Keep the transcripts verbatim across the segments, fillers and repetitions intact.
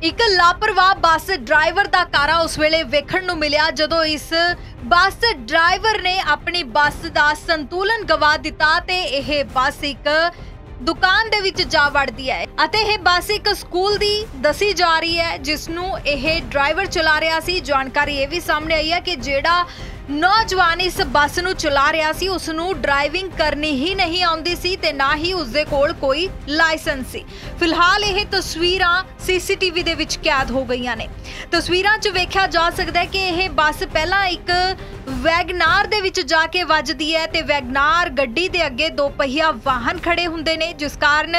एक लापरवाह bus driver का कारा उस वेले वेखण नूं मिलिया जदों इस बस ड्राइवर ने अपनी बस का संतुलन गवा दिता ते यह बस एक दुकान दे विच जा वड़दी है अते यह बस एक स्कूल दी दसी जा रही है जिसनूं यह ड्राइवर चला रहा सी। जानकारी ये भी सामने आई है कि जेड़ा नौजवान इस बस नूं चला रहा सी उसनूं ड्राइविंग करनी ही नहीं आउंदी सी ते ना ही उसदे कोल कोई लाइसेंस सी। फिलहाल यह तस्वीरां सीसीटीवी दे विच कैद हो गईयां ने। तस्वीरां च वेख्या जा सकदा है कि यह बस पहला एक वैगनार दे विच जाके वजदी है ते वैगनार गड्डी दे अगे दो पहिया वाहन खड़े हुंदे ने जिस कारण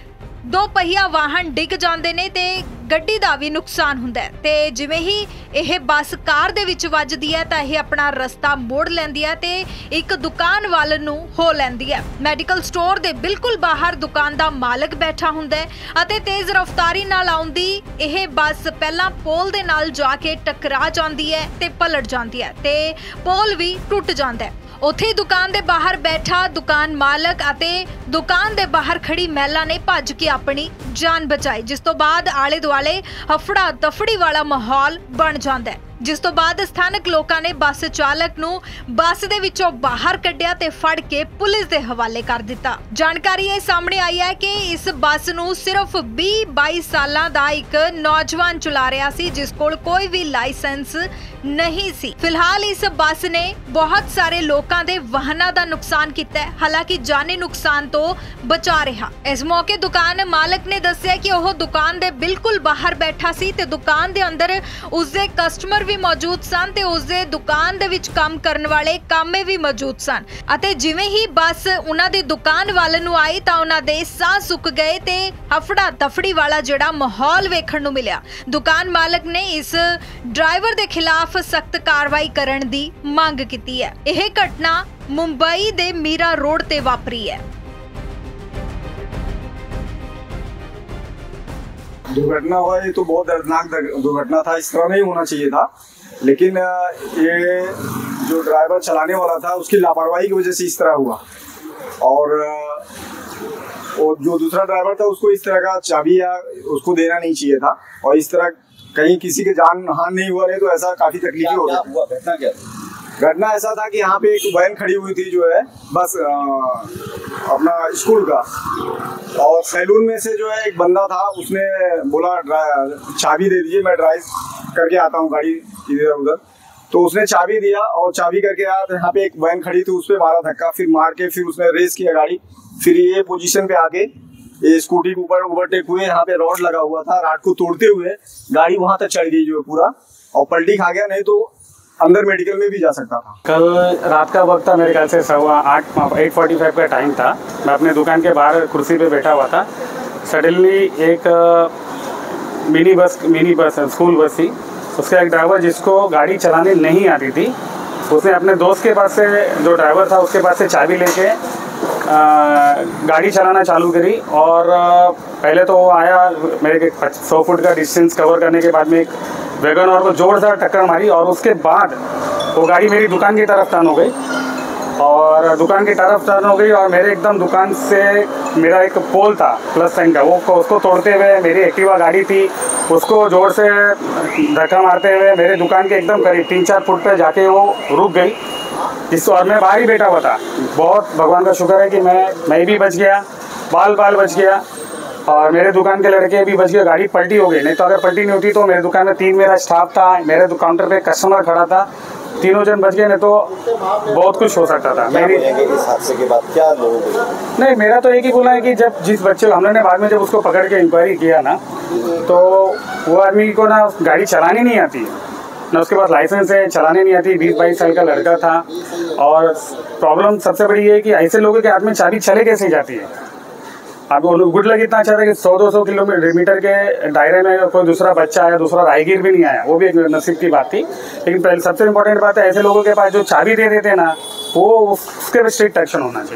दो पहिया वाहन डिग जाते हैं ते गड्डी का भी नुकसान हुंदा है। ते जिवें ही यह बस कार दे विच वजदी है तां यह अपना रस्ता मोड़ लैंदी है ते एक दुकान वाल नूं हो लैंदी है। मैडिकल स्टोर दे बिल्कुल बाहर दुकान दा मालक बैठा हुंदा है अते तेज रफ्तारी नाल आउंदी यह बस पहला पोल दे नाल जाके टकरा जांदी है ते पलट जांदी है ते पोल भी टुट जांदा है। उत्थे दुकान दे बाहर बैठा दुकान मालक अते दुकान दे बाहर खड़ी महिला ने भज के अपनी जान बचाई जिस तो बाद आले दुआले हफड़ा दफड़ी वाला माहौल बन जाता है। जिस तो बाद स्थानक लोगों ने बस चालक नूं बस दे विचों बाहर कढ़िया ते फड़ के पुलिस दे हवाले कर दिता। जानकारी ये सामने आई है कि इस बस नूं सिर्फ बीस बाईस सालां दा एक नौजवान चला रहा सी जिस कोल कोई भी लाइसेंस नहीं सी। फिलहाल इस बस ने बहुत सारे लोगों दे वाहनां दा नुकसान किया है, हालांकि जानी नुकसान तो बचा रहा। इस मौके दुकान मालक ने दस्सिया कि वह दुकान दे बिल्कुल बाहर बैठा सी ते दुकान दे अंदर उसदे कस्टमर भी मौजूद सन ते उसदे दुकान दे विच काम करन वाले कामे भी मौजूद सन अते जिवें ही बस उन्हां दी दुकान वाल नूं आई तां उन्हां दे साह सुक गए ते हफड़ा दफड़ी वाला जिहड़ा माहौल वेखण नूं मिलिया। दुकान मालक ने इस ड्राइवर दे खिलाफ सख्त कार्रवाई करन दी मांग कीती है। यह घटना मुंबई दे मीरा रोड ते वापरी है। दुर्घटना हुआ ये तो बहुत दर्दनाक दुर्घटना था, इस तरह नहीं होना चाहिए था, लेकिन ये जो ड्राइवर चलाने वाला था उसकी लापरवाही की वजह से इस तरह हुआ और और जो दूसरा ड्राइवर था उसको इस तरह का चाबी या उसको देना नहीं चाहिए था और इस तरह कहीं किसी के जान हानि नहीं हुआ, नहीं तो ऐसा काफी तकलीफी हो गया। घटना क्या घटना ऐसा था कि यहाँ पे एक वैन खड़ी हुई थी जो है बस आ, अपना स्कूल का और सैलून में से जो है एक बंदा था उसने बोला चाबी दे दीजिए, मैं ड्राइव करके आता हूँ गाड़ी इधर उधर। तो उसने चाबी दिया और चाबी करके आया तो यहाँ पे एक वैन खड़ी थी उस पर मारा धक्का, फिर मार के फिर उसने रेस किया गाड़ी, फिर ये पोजीशन पे आके ये स्कूटी के ऊपर ओवरटेक हुए, यहाँ पे रॉड लगा हुआ था, रॉड को तोड़ते हुए गाड़ी वहां तक चढ़ गई जो पूरा और पलटी खा गया, नहीं तो अंदर मेडिकल में भी जा सकता था। कल रात का वक्त था, मेरे ख्याल से सवा आठ एट फोर्टी फाइव का टाइम था। मैं अपने दुकान के बाहर कुर्सी पे बैठा हुआ था। सडनली एक mini bus mini bus school bus थी, उसका एक ड्राइवर जिसको गाड़ी चलाने नहीं आती थी उसने अपने दोस्त के पास से, जो ड्राइवर था उसके पास से चाबी लेके गाड़ी चलाना चालू करी और पहले तो वो आया, मेरे सौ फुट का डिस्टेंस कवर करने के बाद में एक वैगनआर को जोरदार टक्कर मारी और उसके बाद वो गाड़ी मेरी दुकान की तरफ टर्न हो गई और दुकान की तरफ टर्न हो गई और मेरे एकदम दुकान से मेरा एक पोल था प्लस साइन का, वो उसको तोड़ते हुए मेरी एक्टिवा गाड़ी थी उसको जोर से धक्का मारते हुए मेरे दुकान के एकदम करीब तीन चार फुट पे जाके वो रुक गई, जिस और मैं बाहर ही बैठा हुआ था। बहुत भगवान का शुक्र है कि मैं मैं भी बच गया, बाल बाल बच गया और मेरे दुकान के लड़के भी बच गए। गाड़ी पलटी हो गई, नहीं तो अगर पलटी नहीं होती तो मेरे दुकान में तीन मेरा स्टाफ था, मेरे काउंटर पे कस्टमर खड़ा था, तीनों जन बच गए, नहीं तो बहुत कुछ हो सकता था। मेरी इस हादसे के बाद क्या लोगों को नहीं, मेरा तो एक ही बोलना है कि जब जिस बच्चे हमने बाद में जब उसको पकड़ के इंक्वायरी किया ना तो वो आदमी को ना गाड़ी चलानी नहीं आती है ना, उसके पास लाइसेंस है, चलाने नहीं आती, बीस बाईस साल का लड़का था। और प्रॉब्लम सबसे बड़ी है कि ऐसे लोगों के हाथ में चाबी चले कैसे जाती है। अब गुड लग इतना अच्छा था कि सौ दो सौ किलोमीटर मीटर के दायरे में कोई दूसरा बच्चा आया, दूसरा राहगीर भी नहीं आया, वो भी एक नसीब की बात थी। लेकिन पहले सबसे इम्पोर्टेंट बात है ऐसे लोगों के पास जो चाबी दे देते हैं ना, वो उसके भी स्ट्रिक्ट एक्शन होना चाहिए।